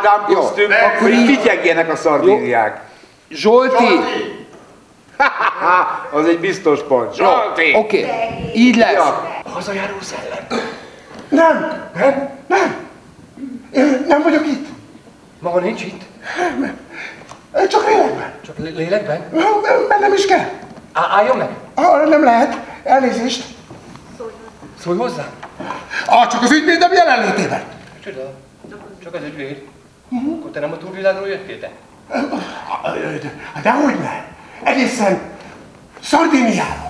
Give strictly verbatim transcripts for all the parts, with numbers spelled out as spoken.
kámkosztüm, akkor így fityegjenek a szardíniák. Zsolti! Az egy biztos pont. Zsolti! Oké, okay. Így lesz. Ja. Hazajáró szellem. Nem, nem, nem. Én nem vagyok itt. Maga nincs itt? Nem. Csak lélekben. Csak lélekben? Nem is kell. Á, álljon meg! Ah, nem lehet. Elnézést. Szólj hozzá. Ah, csak az ügyvédem jelenlétében. Csoda, csak az ügyvéd. Uh-huh. Akkor te nem a túlvilágról jöttél te? Dehogy nem. Egészen Szardíniáról.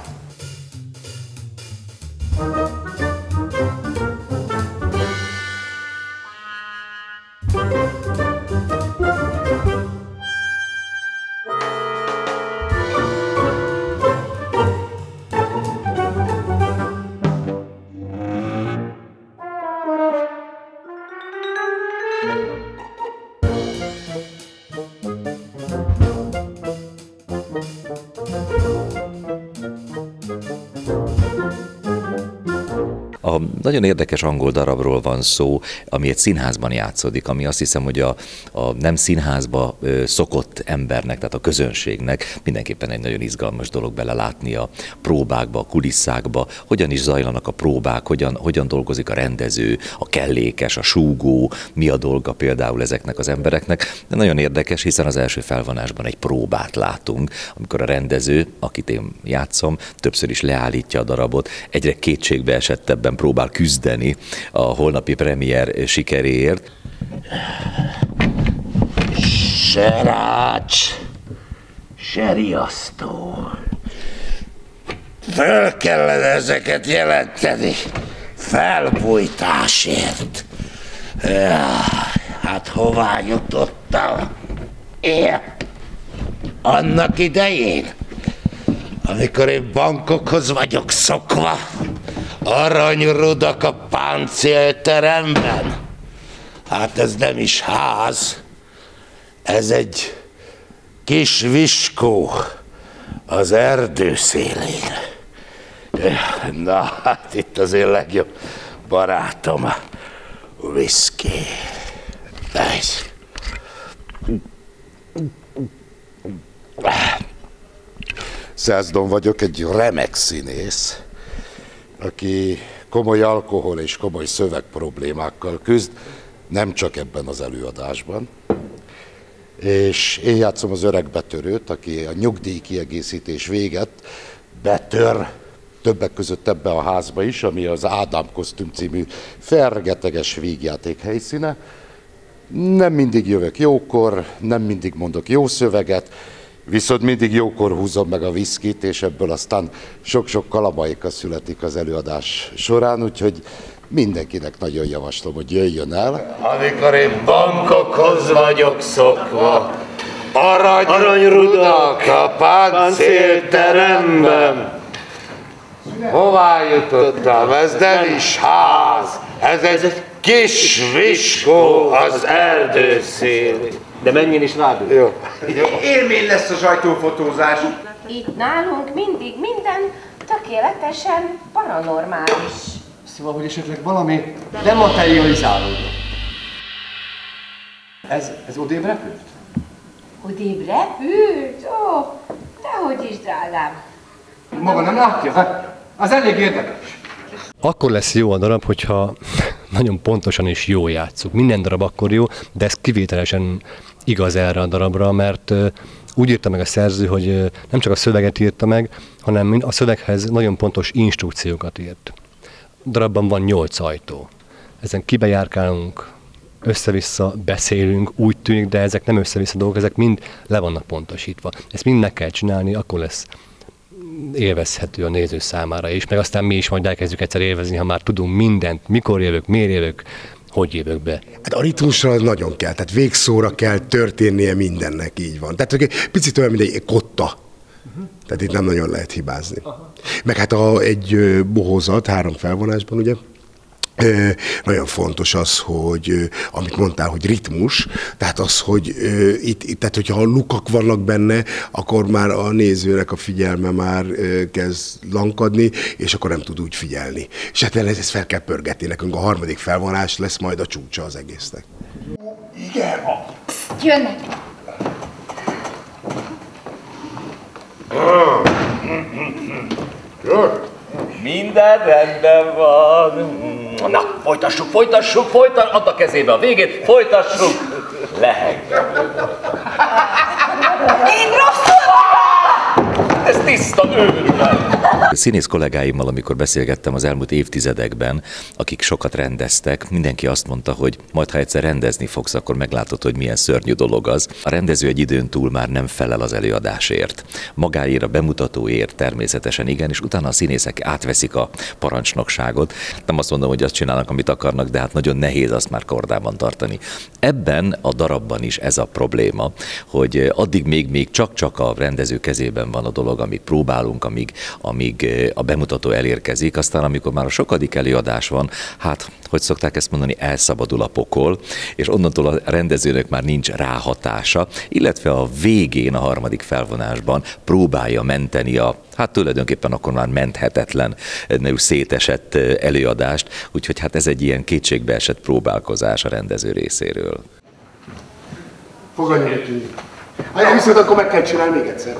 A nagyon érdekes angol darabról van szó, ami egy színházban játszódik, ami azt hiszem, hogy a, a nem színházba ö, szokott embernek, tehát a közönségnek mindenképpen egy nagyon izgalmas dolog belelátni a próbákba, a kulisszákba, hogyan is zajlanak a próbák, hogyan, hogyan dolgozik a rendező, a kellékes, a súgó, mi a dolga például ezeknek az embereknek. De nagyon érdekes, hiszen az első felvonásban egy próbát látunk, amikor a rendező, akit én játszom, többször is leállítja a darabot, egyre kétségbe esettebben próbál küzdeni a holnapi premier sikeréért. Se rács, se riasztó. Föl kellene ezeket jelenteni felbújtásért. Hát hová jutottam? Én annak idején, amikor én bankokhoz vagyok szokva, aranyrudak a páncélteremben. Hát ez nem is ház, ez egy kis viskó az erdő szélén. Na, hát itt az én legjobb barátom, a whisky. Százdon vagyok, egy remek színész, aki komoly alkohol és komoly szöveg problémákkal küzd, nem csak ebben az előadásban. És én játszom az öreg betörőt, aki a nyugdíj kiegészítés véget betör, többek között ebbe a házba is, ami az Ádám kosztüm című fergeteges vígjáték helyszíne. Nem mindig jövök jókor, nem mindig mondok jó szöveget, viszont mindig jókor húzom meg a viszkit, és ebből aztán sok-sok kalamaika születik az előadás során, úgyhogy mindenkinek nagyon javaslom, hogy jöjjön el. Amikor én bankokhoz vagyok szokva, arany, aranyrudak a páncélteremben. Hová jutottam? Ez nem is ház, ez egy kis viskó az erdő szélén. De menjen is rád. Jó. Élmény lesz a sajtófotózás. Itt nálunk mindig minden tökéletesen paranormális. Szóval, hogy esetleg valami dematerializálódott. Ez, ez odébb repült? Odébb repült? Ó, dehogy is, drágám. Maga nem látja? Hát, az elég érdekes. Akkor lesz jó a darab, hogyha nagyon pontosan és jó játsszuk. Minden darab akkor jó, de ez kivételesen igaz erre a darabra, mert úgy írta meg a szerző, hogy nem csak a szöveget írta meg, hanem a szöveghez nagyon pontos instrukciókat írt. A darabban van nyolc ajtó. Ezen kibejárkálunk, össze-vissza beszélünk, úgy tűnik, de ezek nem össze-vissza dolgok, ezek mind le vannak pontosítva. Ezt mind meg kell csinálni, akkor lesz élvezhető a néző számára is, meg aztán mi is majd elkezdjük egyszer élvezni, ha már tudunk mindent, mikor jövök, miért jövök, hogy jövök be. Hát a ritmusra nagyon kell, tehát végszóra kell történnie mindennek, így van. Tehát egy picit olyan, mint egy kotta. Uh-huh. Tehát itt nem nagyon lehet hibázni. Aha. Meg hát a, egy bohózat, három felvonásban, ugye, E, nagyon fontos az, hogy amit mondtál, hogy ritmus, tehát az, hogy e, itt, itt, tehát hogyha lukak vannak benne, akkor már a nézőnek a figyelme már e, kezd lankadni, és akkor nem tud úgy figyelni. És hát ezt fel kell pörgetni, nekünk a harmadik felvonás lesz majd a csúcsa az egésznek. Igen. Pszt, jönnek. Minden rendben van. Na, folytassuk, folytassuk, folytassuk. Add a kezébe a végét, folytassuk. Leheng. Én rosszul van! Ez tiszta őrület. Színész kollégáimmal, amikor beszélgettem az elmúlt évtizedekben, akik sokat rendeztek, mindenki azt mondta, hogy majd ha egyszer rendezni fogsz, akkor meglátod, hogy milyen szörnyű dolog az. A rendező egy időn túl már nem felel az előadásért. Magáért, a bemutatóért természetesen igen, és utána a színészek átveszik a parancsnokságot. Nem azt mondom, hogy azt csinálnak, amit akarnak, de hát nagyon nehéz azt már kordában tartani. Ebben a darabban is ez a probléma, hogy addig még, még csak-csak a rendező kezében van a dolog, amit próbálunk, amíg, amíg a bemutató elérkezik, aztán amikor már a sokadik előadás van, hát, hogy szokták ezt mondani, elszabadul a pokol, és onnantól a rendezőnek már nincs ráhatása, illetve a végén, a harmadik felvonásban próbálja menteni a, hát tulajdonképpen akkor már menthetetlen, szétesett előadást, úgyhogy hát ez egy ilyen kétségbeesett próbálkozás a rendező részéről. Fogadj tűnik. Ha viszont akkor meg kell csinálni még egyszer.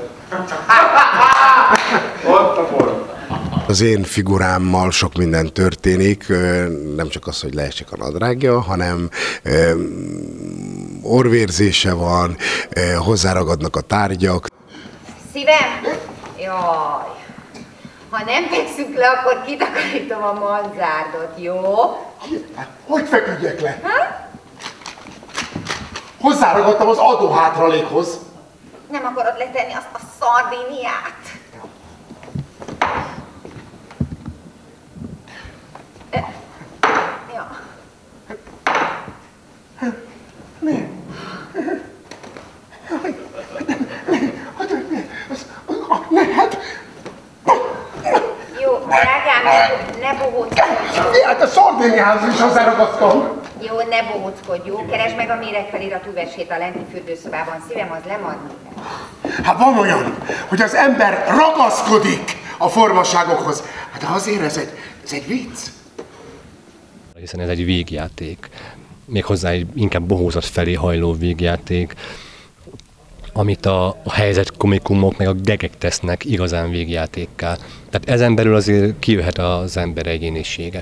Ott a forma. Az én figurámmal sok minden történik, nem csak az, hogy leesik a nadrágja, hanem orvérzése van, hozzáragadnak a tárgyak. Szívem? Jaj. Ha nem fekszünk le, akkor kitakarítom a manzárdot, jó? Hogy feküdjek le? Ha? Hozzáragadtam az adóhátralékhoz. Nem akarod letenni azt a szardíniát? Ja. Mi? Lehet? Jó, drágám, ne, ne bohóckodj. Hát a szardíniához is hozzáragasztom. Jó, ne bohóckodj, jó? Keresd meg a méregfeliratú versét a lenti fürdőszobában. Szívem, az lemadni. Hát van olyan, hogy az ember ragaszkodik a formaságokhoz. Hát azért ez egy, ez egy vicc. Hiszen ez egy végjáték. Méghozzá egy inkább bohózat felé hajló végjáték, amit a, a helyzet komikumok meg a gegek tesznek igazán végjátékká. Tehát ezen belül azért kijöhet az ember egyénisége.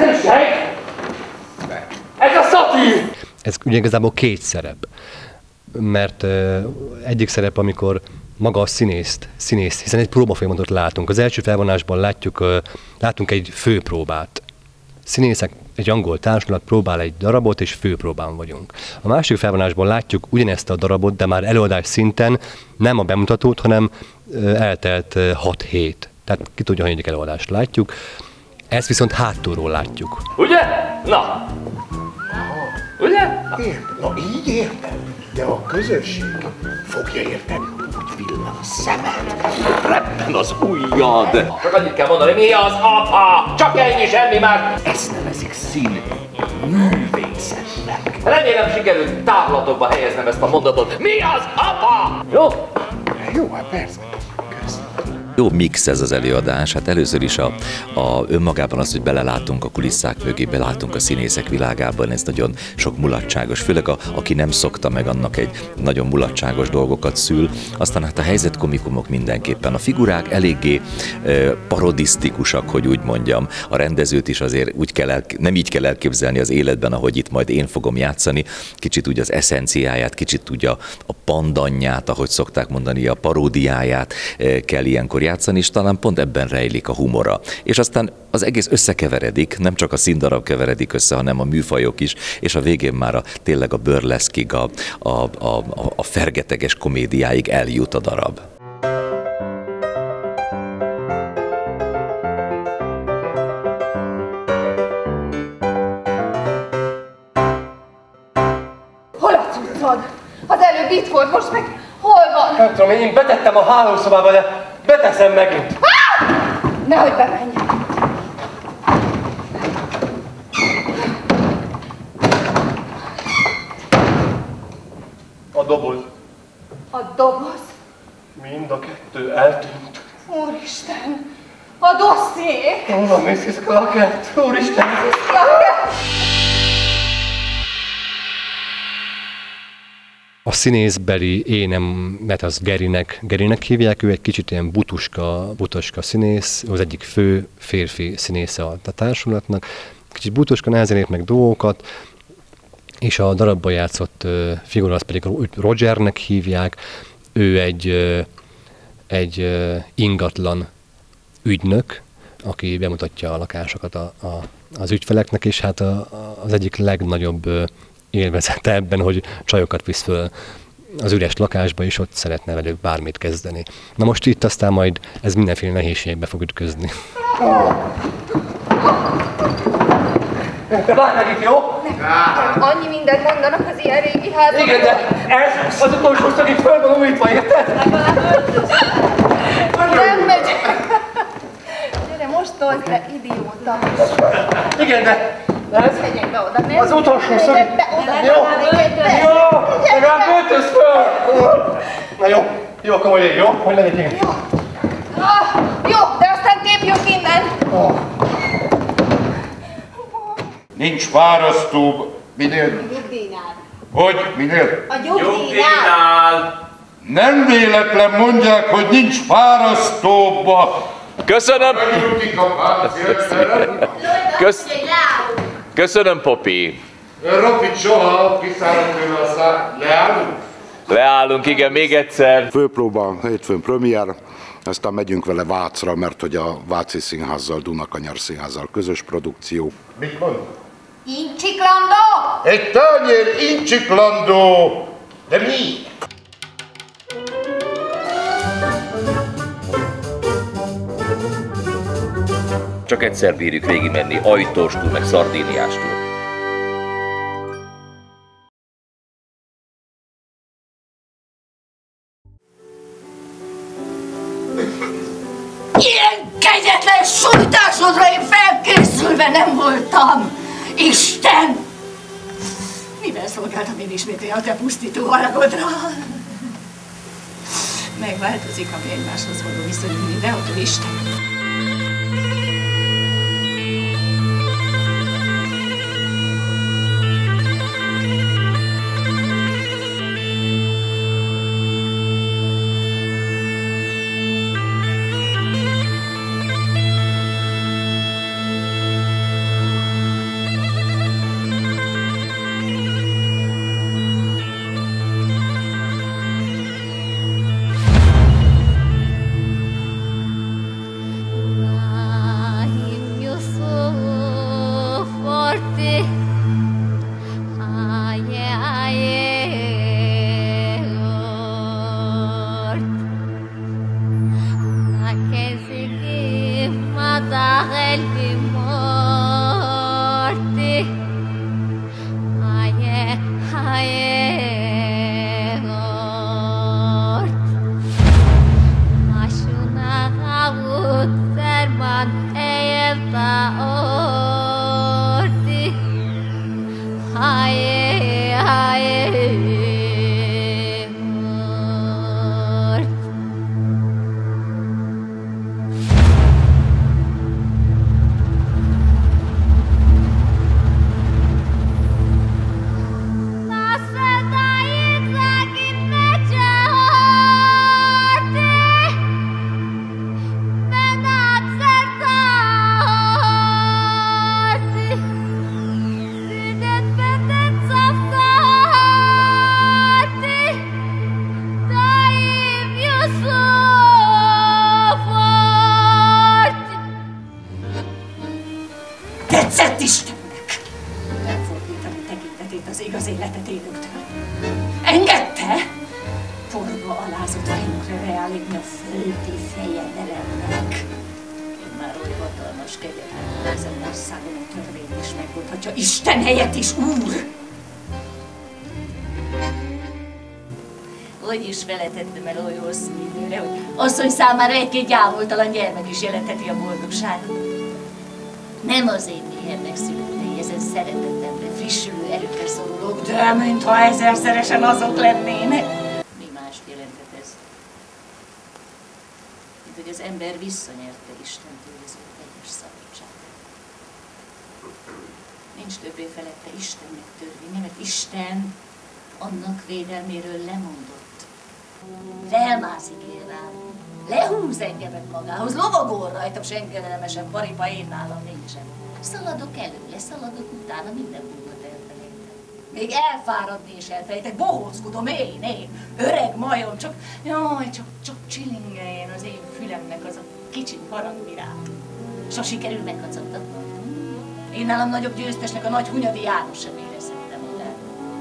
Ez a szatír! Ez ugye igazából két szerep. Mert uh, egyik szerep, amikor maga a színészt, színész, hiszen egy próbafolyamatot látunk. Az első felvonásban látjuk, uh, látunk egy főpróbát. Színészek, egy angol társulat próbál egy darabot, és főpróbán vagyunk. A másik felvonásban látjuk ugyanezt a darabot, de már előadás szinten nem a bemutatót, hanem uh, eltelt uh, hat hét. Tehát ki tudja, hanyadik előadást látjuk. Ezt viszont hátulról látjuk. Ugye? Na! Ugye? Értem. Na így értem. De a közönség fogja érteni, úgy villan a szemed. Reppen az ujjad! Csak annyit kell mondani, mi az apa? Csak ennyi, semmi már! Ezt nevezik szín művészetnek. Remélem sikerült távlatokba helyeznem ezt a mondatot. Mi az apa? Jó? Jó, hát persze. Jó mix ez az előadás, hát először is a, a önmagában az, hogy belelátunk a kulisszák mögé, belátunk a színészek világában, ez nagyon sok mulatságos, főleg a, aki nem szokta meg, annak egy nagyon mulatságos dolgokat szül. Aztán hát a helyzetkomikumok mindenképpen, a figurák eléggé e, parodisztikusak, hogy úgy mondjam, a rendezőt is azért úgy kell el, nem így kell elképzelni az életben, ahogy itt majd én fogom játszani, kicsit úgy az eszenciáját, kicsit úgy a, a pandanját, ahogy szokták mondani, a paródiáját e, kell ilyenkor játszani, és talán pont ebben rejlik a humora. És aztán az egész összekeveredik, nem csak a színdarab keveredik össze, hanem a műfajok is, és a végén már a, tényleg a burleszkig, a, a, a, a fergeteges komédiáig eljut a darab. Hol a cuccod? Az előbb itt volt, most meg hol van? Nem tudom, én betettem a hálószobába, de beteszem megint. Ah! Nehogy bemenj. A doboz. A doboz? Mind a kettő eltűnt. Úristen! A dosszié! Hol van missus Clarkett? Úristen! missus Clarkett! A színészbeli énemet az Gerinek, Gerinek hívják, ő egy kicsit ilyen butuska, butuska színész, az egyik fő férfi színésze a társulatnak. Kicsit butuska, nehezen ért meg dolgokat, és a darabban játszott uh, figura, azt pedig Rogernek hívják. Ő egy, uh, egy uh, ingatlan ügynök, aki bemutatja a lakásokat a, a, az ügyfeleknek, és hát a, a, az egyik legnagyobb uh, élvezete ebben, hogy csajokat visz föl az üres lakásba, és ott szeretne velük bármit kezdeni. Na most itt aztán majd ez mindenféle nehézségbe fog ütközni. Te várj meg itt, jó? Annyi mindent mondanak az ilyen régi házban. Igen, de ez az utolsó szag itt föl van újítva, érted? Nem megy. Gyere, most tolsz le, idióta. Igen, de ez Megyek be oda, nem? az utolsó szag. Megyek be oda, Jó, be. jó, legalább öltöz föl. Na jó, jó, akkor majd én, jó? Hogy legyen igen. Jó. Ah, jó, de aztán tépjünk innen. Nincs fárasztóbb. Minél? Nyugdíjnál. Hogy? Minél? A nyugdíjnál. Nem véletlen mondják, hogy nincs fárasztóbb a... Köszönöm! Megjutik a páncélszerep. Kösz... Köszönöm, Popi! Rapid soha, kiszállunk tőle a szár. Leállunk? Leállunk, igen, még egyszer. Főpróba, hétfőn premier, aztán megyünk vele Vácra, mert hogy a Váci Színházzal, Dunakanyar Színházzal közös produkció. Mit mond? Incsiklandó! Egy tányér incsiklandó! De mi? Csak egyszer bírjuk végigmenni Ajtóstól, meg Szardíniástól. Ilyen kegyetlen sújtásodra én felkészülve nem voltam! Isten! Mivel szolgáltam én ismét a te pusztító haragodra? Megváltozik a mi egymáshoz való viszonyunk mindenhol, Isten! Tetszett Istennek! Nem fordítani tekintetét az igaz életet élőktől. Engedte? Torba alázott vainkra reálítni a földi fejedelemnek. Már oly hatalmas kegyetlen, ezen országon a törvény is megmondhatja Isten helyett is, Úr! Hogy is feletettem el oly hosszú időre, hogy asszony számára egy-két gyámoltalan gyermek is jelentheti a boldogságot. Nem az én méhemnek születtei ezen szeretetemre, frissülő erőkre szorulók, de mintha ezerszeresen azok lennének. Mi mást jelenthet ez? Mint hogy az ember visszanyerte Istentől az ő teljes szabadságát. Nincs többé felette Istennek törvénye, mert Isten annak védelméről lemondott. Felmászik én rám, lehúz engemet magához, lovagol rajtam, senkedelmesen paripa én nálam nincsen. Szaladok előle, szaladok utána, minden munkat elfelejtek. Még elfáradni is elfelejtek, bohózkodom én, én, öreg majom, csak, jaj, csak, csak csilingeljen az én fülemnek az a kicsi harangvirág. So sikerül megkacagtatnom. Én nálam nagyobb győztesnek a nagy Hunyadi János sem érezhette magát.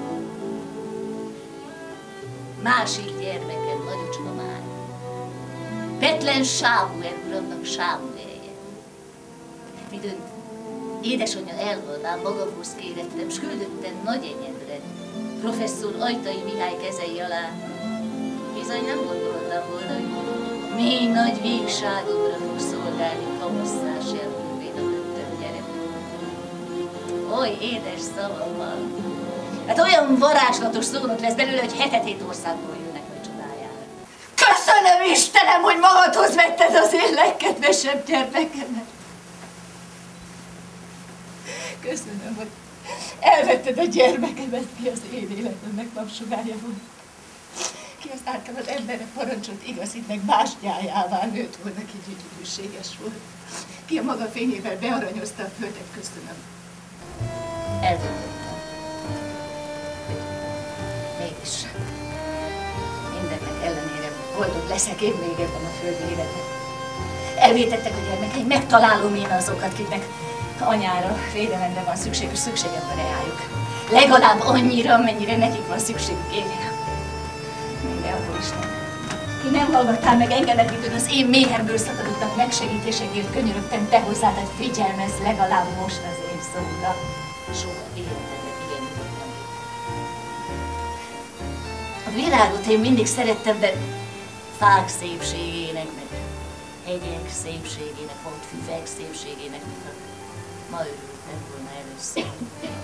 Másik gyermekem nagyocska már. Betlen Sámuel uramnak Sámuelje. Midőn édesanyja elhaltán magamhoz kérettem, s küldöttem nagyenyemre, professzor Ajtai Mihály kezei alá. Bizony nem gondoltam volna, hogy mély nagy végságomra fog szolgálni kamasszás elművén a köttön gyerek. Oly édes szavammal. Hát olyan varázslatos szónok lesz belőle, hogy hetet-hét országból jönnek a csodájára. Köszönöm Istenem, hogy magadhoz vetted az én legkedvesebb gyermekemet. Köszönöm, hogy elvetted a gyermekemet, ki az én életemnek napsugárja volt. Ki az általad emberre parancsolt igazítnek bástyájává nőtt volna, ki gyönyörűséges volt. Ki a maga fényével bearanyozta a földet, köszönöm. Eldöntöttem. Mégis mindennek ellenére boldog leszek én még ebben a földi életben. Elvétettek a gyermekeim, megtalálom én azokat, kiknek anyára, védelemre van szükség, és szükségem van reájuk. Legalább annyira, amennyire nekik van szükségük én. Mindenhol Isten. Ki nem hallgattál meg engemet, midőn az én méhemből szakadottak megsegítésekért könyörögtem te hozzád, hogy figyelmezz legalább most az én szóra. Soha életemben ilyen voltam. A világot én mindig szerettem, de fák szépségének, meg hegyek szépségének, volt füvek szépségének, mint a ma örültem volna először.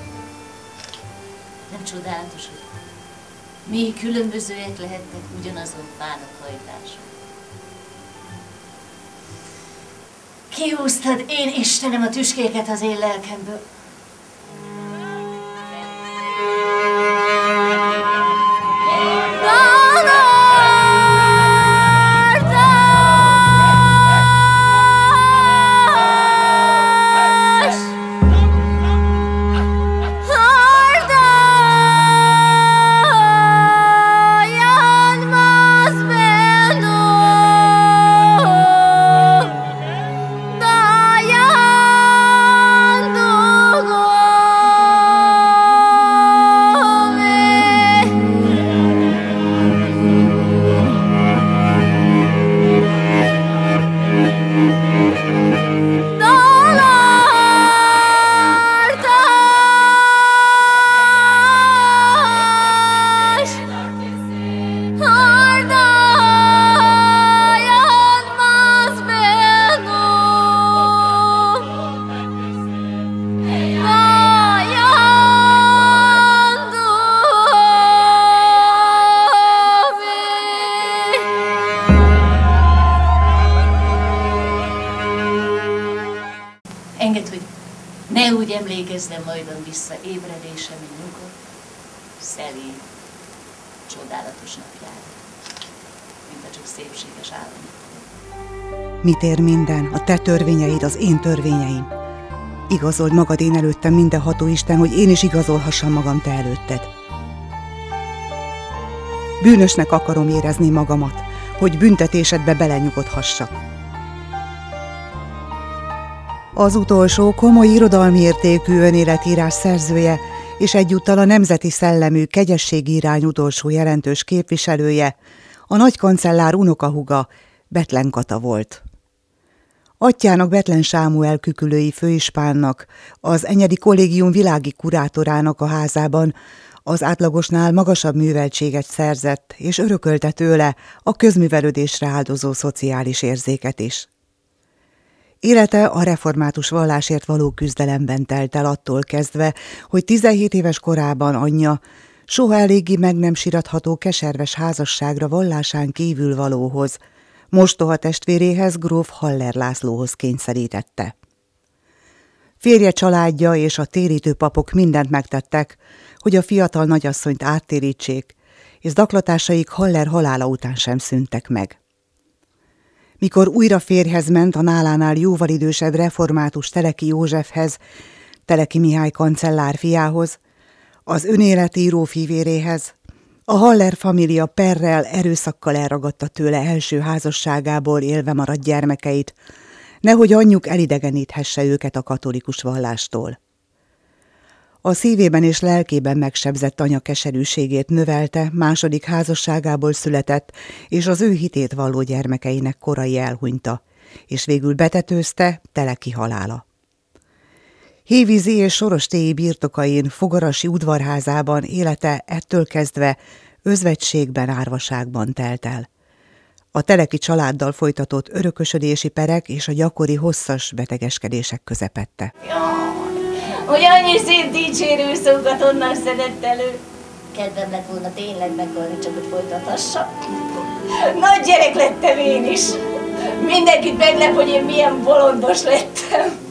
Nem csodálatos, hogy mi különbözőek lehetnek ugyanazon fának hajtása. Kihúztad én Istenem a tüskéket az én lelkemből. Ne úgy emlékezzem majdan vissza ébredésem egy nyugodt, szelíd, csodálatos napjára, mint a csak szépséges álom. Mit ér minden, a te törvényeid, az én törvényeim? Igazold magad én előttem, mindenható Isten, hogy én is igazolhassam magam te előtted. Bűnösnek akarom érezni magamat, hogy büntetésedbe belenyugodhassak. Az utolsó komoly irodalmi értékű önéletírás szerzője, és egyúttal a nemzeti szellemű kegyességírány utolsó jelentős képviselője, a nagykancellár unokahúga, Bethlen Kata volt. Atyjának Bethlen Sámuel kükülői főispánnak, az Enyedi Kollégium világi kurátorának a házában az átlagosnál magasabb műveltséget szerzett, és örökölte tőle a közművelődésre áldozó szociális érzéket is. Élete a református vallásért való küzdelemben telt el attól kezdve, hogy tizenhét éves korában anyja soha eléggé meg nem siratható keserves házasságra vallásán kívül valóhoz, mostoha testvéréhez, gróf Haller Lászlóhoz kényszerítette. Férje családja és a térítő papok mindent megtettek, hogy a fiatal nagyasszonyt áttérítsék, és zaklatásaik Haller halála után sem szűntek meg. Mikor újra férjhez ment a nálánál jóval idősebb református Teleki Józsefhez, Teleki Mihály kancellár fiához, az önéletíró fivéréhez, a Haller família perrel, erőszakkal elragadta tőle első házasságából élve maradt gyermekeit, nehogy anyjuk elidegeníthesse őket a katolikus vallástól. A szívében és lelkében megsebzett anya keserűségét növelte második házasságából született, és az ő hitét valló gyermekeinek korai elhunyta, és végül betetőzte Teleki halála. Hévízi és sorostéi birtokain, Fogarasi udvarházában élete ettől kezdve özvegységben, árvaságban telt el. A Teleki családdal folytatott örökösödési perek és a gyakori hosszas betegeskedések közepette. Hogy annyi szép dicsérő szókat onnan szedett elő. Kedvem lett volna tényleg meghalni, csak hogy folytathassam. Nagy gyerek lettem én is. Mindenkit meglep, hogy én milyen bolondos lettem.